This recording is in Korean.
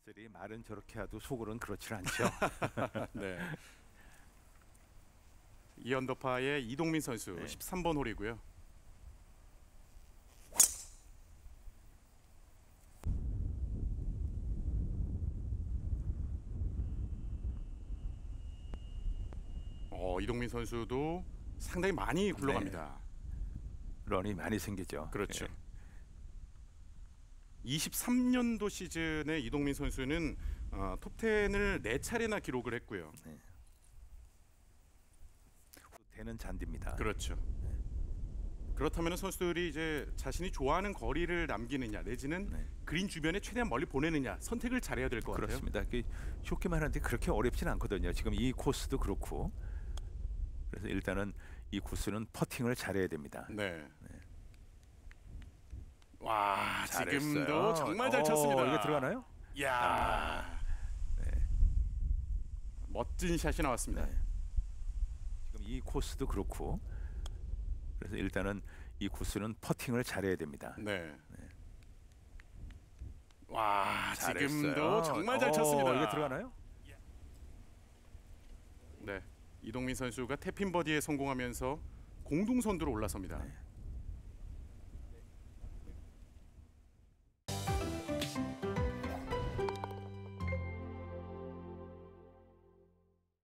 들이 말은 저렇게 해도 속으로는 그렇지 않죠. 네. 이 언더파의 이동민 선수 네. 13번 홀이고요. 이동민 선수도 상당히 많이 굴러갑니다. 런이 많이 생기죠. 그렇죠. 예. 23년도 시즌에 이동민 선수는 톱10을 4차례나 기록을 했고요. 되는 잔디입니다. 그렇죠. 그렇다면 선수들이 이제 자신이 좋아하는 거리를 남기느냐 내지는 그린 주변에 최대한 멀리 보내느냐 선택을 잘해야 될 것 같아요. 그렇습니다. 좋게만 하는데 그렇게 어렵진 않거든요. 지금 이 코스도 그렇고. 그래서 일단은 이 코스는 퍼팅을 잘해야 됩니다. 네. 와, 잘했어요. 지금도 정말 잘 쳤습니다. 이게 들어가나요? 이야. 멋진 샷이 나왔습니다. 지금 이 코스도 그렇고. 그래서 일단은 이 코스는 퍼팅을 잘해야 됩니다. 네. 와, 잘했어요. 지금도 정말 잘 쳤습니다. 이게 들어가나요? 네. 이동민 선수가 태핀 버디에 성공하면서 공동 선두로 올라섭니다.